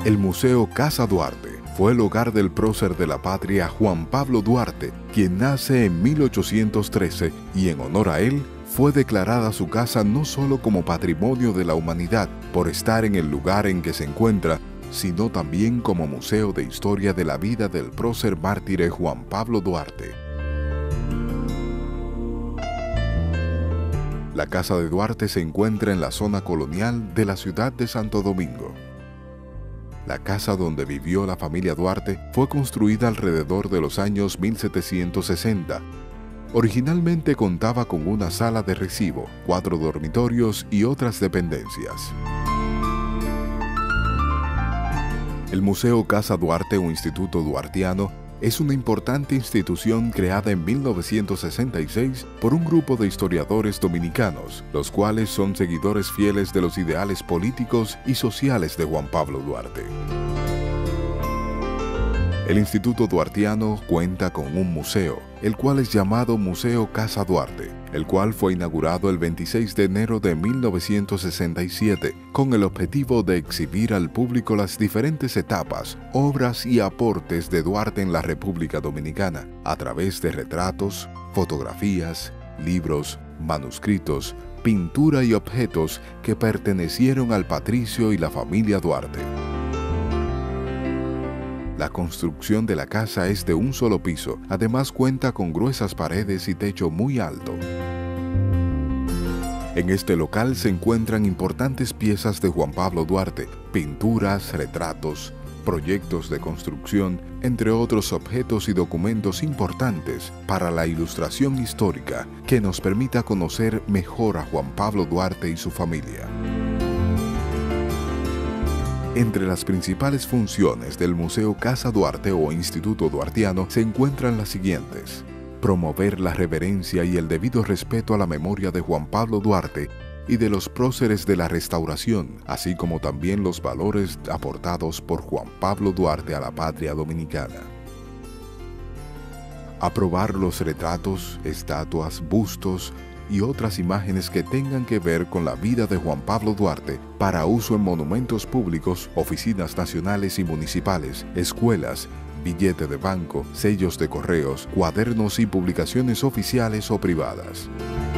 El Museo Casa Duarte fue el hogar del prócer de la patria Juan Pablo Duarte, quien nace en 1813 y en honor a él fue declarada su casa no solo como Patrimonio de la Humanidad por estar en el lugar en que se encuentra, sino también como Museo de Historia de la vida del prócer mártir Juan Pablo Duarte. La Casa de Duarte se encuentra en la zona colonial de la ciudad de Santo Domingo. La casa donde vivió la familia Duarte fue construida alrededor de los años 1760. Originalmente contaba con una sala de recibo, 4 dormitorios y otras dependencias. El Museo Casa Duarte o Instituto Duartiano es una importante institución creada en 1966 por un grupo de historiadores dominicanos, los cuales son seguidores fieles de los ideales políticos y sociales de Juan Pablo Duarte. El Instituto Duartiano cuenta con un museo, el cual es llamado Museo Casa Duarte, el cual fue inaugurado el 26 de enero de 1967, con el objetivo de exhibir al público las diferentes etapas, obras y aportes de Duarte en la República Dominicana, a través de retratos, fotografías, libros, manuscritos, pintura y objetos que pertenecieron al patricio y la familia Duarte. La construcción de la casa es de un solo piso, además cuenta con gruesas paredes y techo muy alto. En este local se encuentran importantes piezas de Juan Pablo Duarte, pinturas, retratos, proyectos de construcción, entre otros objetos y documentos importantes para la ilustración histórica que nos permita conocer mejor a Juan Pablo Duarte y su familia. Entre las principales funciones del Museo Casa Duarte o Instituto Duartiano se encuentran las siguientes: promover la reverencia y el debido respeto a la memoria de Juan Pablo Duarte y de los próceres de la Restauración, así como también los valores aportados por Juan Pablo Duarte a la patria dominicana. Aprobar los retratos, estatuas, bustos y otras imágenes que tengan que ver con la vida de Juan Pablo Duarte para uso en monumentos públicos, oficinas nacionales y municipales, escuelas, billete de banco, sellos de correos, cuadernos y publicaciones oficiales o privadas.